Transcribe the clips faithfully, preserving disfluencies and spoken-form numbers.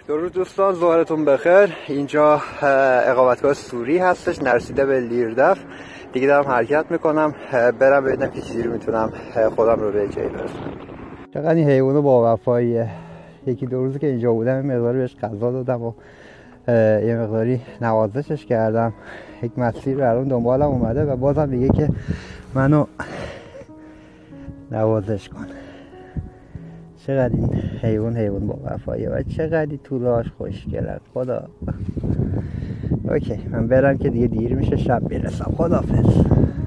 درود دوستان، ظهرتون بخیر. اینجا اقامتگاه سوری هستش، نرسیده به لیردف. دیگه دارم حرکت میکنم برم ببینم که چیزی رو میتونم خودم رو به جایی برسونم. چقدر این حیوانو با وفاییه. یکی دو روزی که اینجا بودم یه مقداری بهش غذا دادم و یه مقداری نوازشش کردم. یک مسیر رو الان دنبالم اومده و بازم میگه که منو نوازش کن. چقدر این حیوان حیوان با وفاییه و چقدر طولاش خوشگلن. خدا اوکی، من برم که دیگه دیر میشه، شب میرسم. خداحافظ.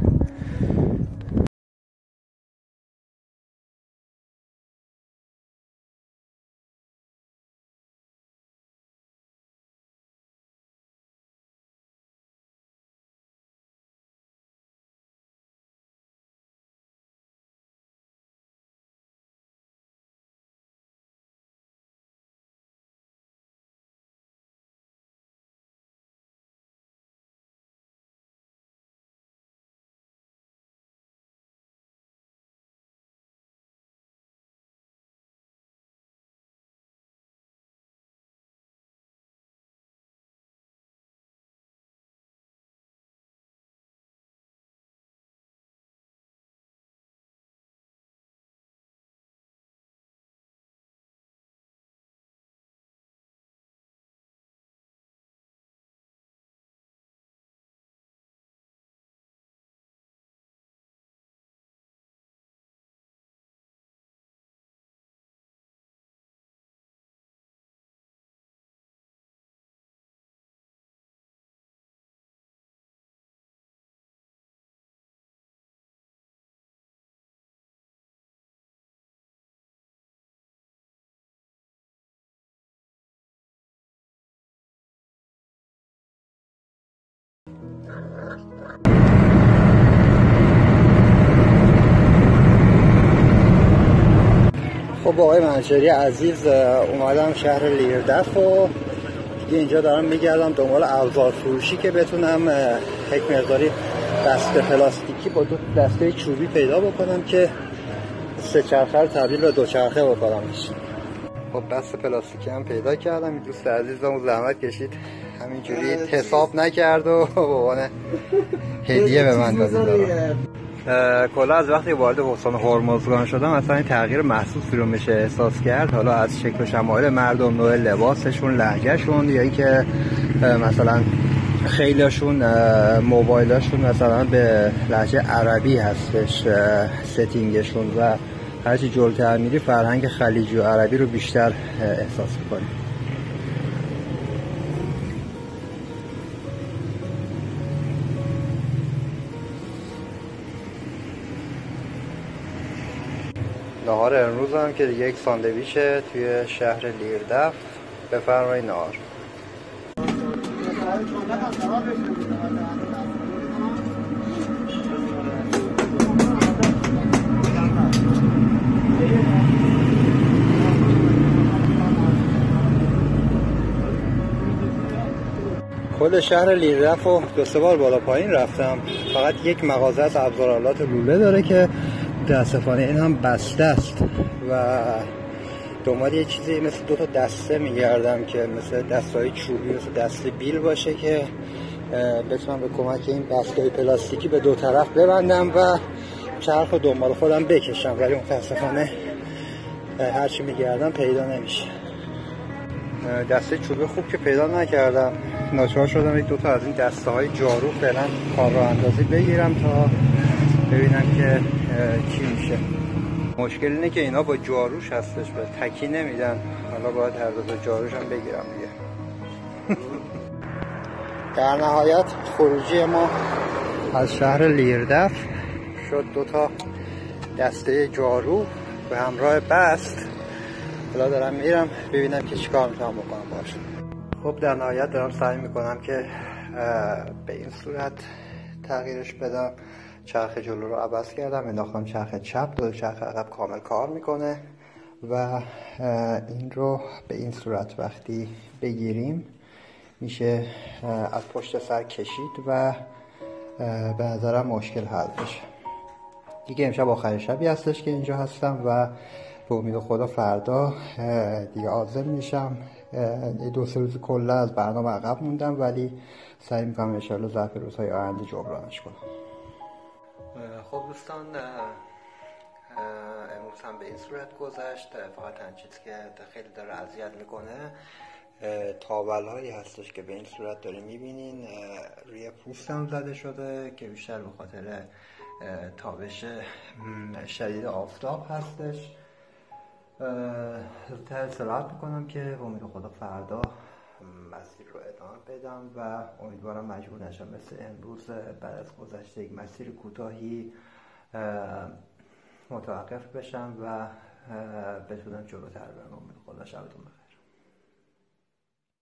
خب آقای منشری عزیز، اومدم شهر لیردف و دیگه اینجا دارم میگردم دنبال ابزار فروشی که بتونم یک مقداری دسته پلاستیکی با دو دسته چوبی پیدا بکنم که سه چرخه رو تبدیل به دو چرخه بکنمش. خب دسته پلاستیکی هم پیدا کردم. این دوست عزیزم زحمت کشید همینجوری حساب نکرد و بابان هدیه به من داده. کلا از وقتی وارد استان هرمزگان شدم اصلا این تغییر محسوسی رو میشه احساس کرد. حالا از شکل و شمایل مردم، نوع لباسشون، لهجهشون، یا اینکه مثلا خیلیشون موبایلاشون مثلا به لهجه عربی هستش ستینگشون و هرچی جلوتر میری فرهنگ خلیجی و عربی رو بیشتر احساس میکنی. نهار امروز هم که دیگه یک ساندویچه توی شهر لیردف. بفرمایید نهار. کل شهر لیردف رو دو سه بار بالا پایین رفتم. فقط یک مغازه از ابزارالات لوله داره که متاسفانه این هم بسته است و دنبال یه چیزی مثل دو تا دسته میگردم که مثل دستای چوبی، مثل دسته بیل باشه که بتونم به کمک این بسته‌های پلاستیکی به دو طرف ببندم و چرخ رو دنبال خودم بکشم، ولی متاسفانه هرچی میگردم پیدا نمیشه. دسته چوبی خوب که پیدا نکردم، ناچار شدم یک دو تا از این دسته های جارو فعلا کار راه اندازی بگیرم تا ببینم که چی میشه. مشکل اینه که اینا با جاروش هستش، به تکی نمیدن. حالا باید هر دو تا جاروش هم بگیرم دیگه. در نهایت خروجی ما از شهر لیردف شد دو تا دسته جارو به همراه بست. حالا دارم میرم ببینم که چیکار میتونم بکنم باشه. خب در نهایت دارم سعی میکنم که به این صورت تغییرش بدم. چرخ جلو رو عوض کردم، انداختم چرخ چپ، دو چرخ عقب کامل کار میکنه و این رو به این صورت وقتی بگیریم میشه از پشت سر کشید و به نظرم مشکل حل بشه. دیگه امشب آخرین شبی هستش که اینجا هستم و به امید خدا فردا دیگه عازم میشم. دو سه روز کلا از برنامه عقب موندم، ولی سعی میکنم انشالله ظرف روزهای آینده جبرانش کنم. خب دوستان، امروز هم به این صورت گذشت. فقط هم چیزی که خیلی داره اذیت میکنه تاول هایی هستش که به این صورت داره میبینین روی پوستم زده شده که بیشتر به خاطر تابش شدید آفتاب هستش. زودتر استراحت میکنم که به امید خدا فردا مسیر رو ادامه بدم و امیدوارم مجبور نشم مثل امروز بعد از گذشته یک مسیر کوتاهی متوقف بشم و بتونم جلوتر برم. امید خدا. شبتون بخیر.